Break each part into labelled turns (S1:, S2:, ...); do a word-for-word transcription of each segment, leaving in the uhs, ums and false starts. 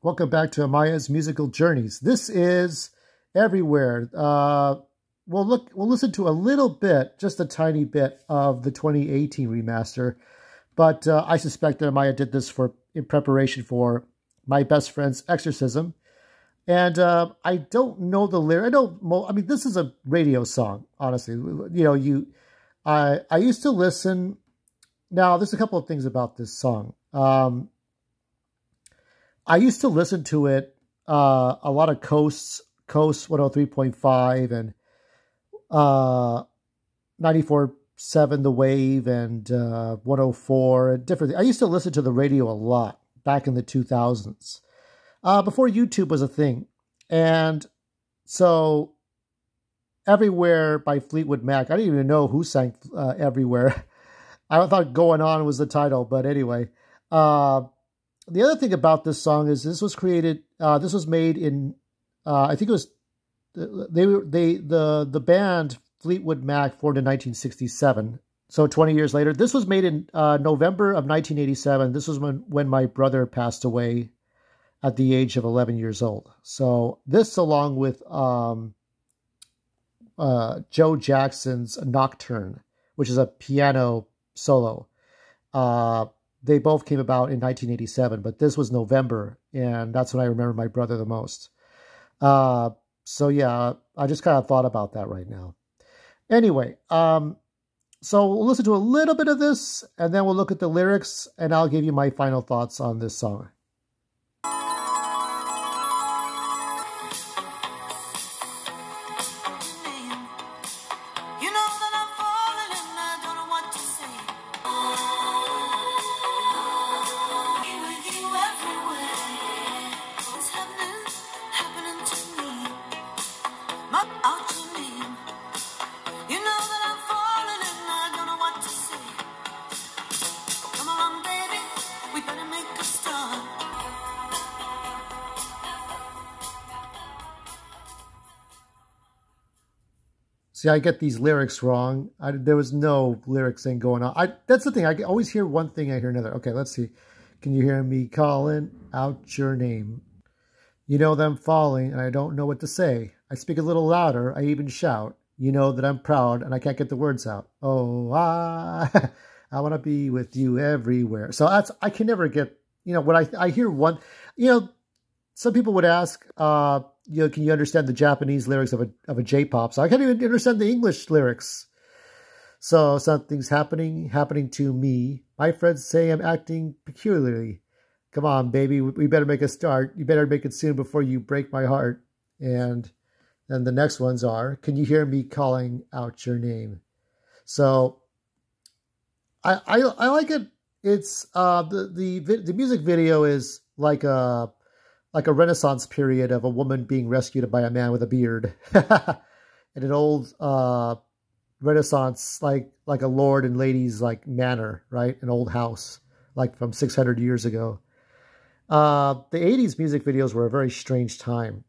S1: Welcome back to Amiah's Musical Journeys. This is Everywhere. Uh, we'll look. We'll listen to a little bit, just a tiny bit of the twenty eighteen remaster. But uh, I suspect that Amiah did this for in preparation for My Best Friend's Exorcism. And uh, I don't know the lyric. I don't. I mean, this is a radio song. Honestly, you know, you. I I used to listen. Now, there's a couple of things about this song. Um, I used to listen to it, uh, a lot of Coasts, Coast one oh three point five and uh, ninety-four point seven The Wave and uh, one oh four and different. I used to listen to the radio a lot back in the two thousands, uh, before YouTube was a thing. And so Everywhere by Fleetwood Mac, I didn't even know who sang uh, Everywhere. I thought Going On was the title, but anyway. Uh, The other thing about this song is this was created, uh, this was made in, uh, I think it was, they were, they, the, the band Fleetwood Mac formed in nineteen sixty-seven. So twenty years later, this was made in uh, November of nineteen eighty-seven. This was when, when my brother passed away at the age of eleven years old. So this, along with um, uh, Joe Jackson's Nocturne, which is a piano solo, uh, they both came about in nineteen eighty-seven, but this was November, and that's when I remember my brother the most. Uh, so yeah, I just kind of thought about that right now. Anyway, um, so we'll listen to a little bit of this, and then we'll look at the lyrics, and I'll give you my final thoughts on this song. See, I get these lyrics wrong. I, there was no lyrics thing going on. I, that's the thing. I always hear one thing, I hear another. Okay, let's see. Can you hear me calling out your name? You know that I'm falling, and I don't know what to say. I speak a little louder. I even shout. You know that I'm proud, and I can't get the words out. Oh, I, I want to be with you everywhere. So that's, I can never get, you know, when I, I hear one, you know, some people would ask, uh, you know, can you understand the Japanese lyrics of a of a J-pop song? I can't even understand the English lyrics. So something's happening, happening to me. My friends say I'm acting peculiarly. Come on, baby, we better make a start. You better make it soon before you break my heart. And then the next ones are, can you hear me calling out your name? So I I, I like it. It's uh the the the music video is like a like a Renaissance period of a woman being rescued by a man with a beard. In an old uh, Renaissance, like like a lord and lady's like manor, right? An old house, like from six hundred years ago. Uh, the eighties music videos were a very strange time.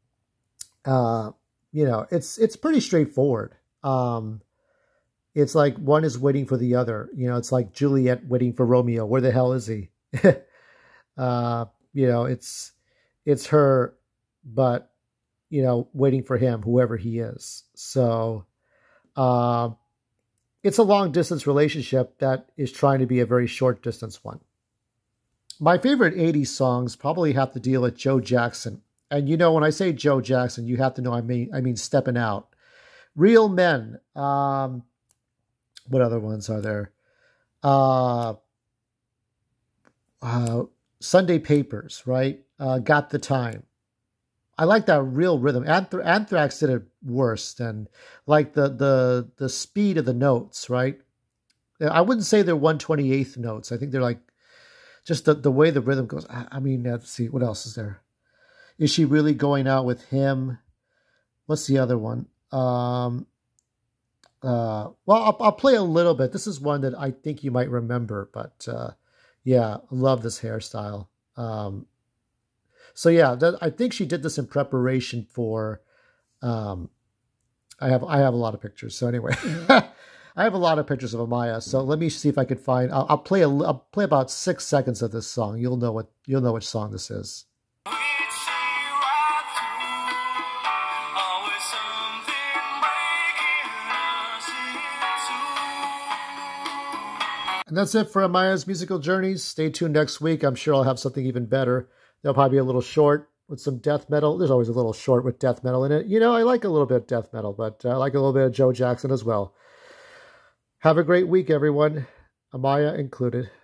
S1: Uh, you know, it's it's pretty straightforward. Um, it's like one is waiting for the other. You know, it's like Juliet waiting for Romeo. Where the hell is he? uh, you know, it's... It's her, but, you know, waiting for him, whoever he is. So, uh, it's a long-distance relationship that is trying to be a very short-distance one. My favorite eighties songs probably have to deal with Joe Jackson. And, you know, when I say Joe Jackson, you have to know I mean, I mean Steppin' Out. Real Men. Um, what other ones are there? Uh, uh, Sunday Papers, right? Uh, Got the Time. I like that real rhythm. Anth Anthrax did it worse than like the the the speed of the notes, right? I wouldn't say they're one twenty-eighth notes. I think they're like just the, the way the rhythm goes. I, I mean, let's see. What else is there? Is she really going out with him? What's the other one? Um, uh, well, I'll, I'll play a little bit. This is one that I think you might remember, but uh, yeah, I love this hairstyle. Um, So yeah, that, I think she did this in preparation for. Um, I have I have a lot of pictures. So anyway, I have a lot of pictures of Amiah. So let me see if I can find. I'll, I'll play a I'll play about six seconds of this song. You'll know what you'll know which song this is. And that's it for Amiah's musical journeys. Stay tuned next week. I'm sure I'll have something even better. They'll probably be a little short with some death metal. There's always a little short with death metal in it. You know, I like a little bit of death metal, but I like a little bit of Joe Jackson as well. Have a great week, everyone. Amiah included.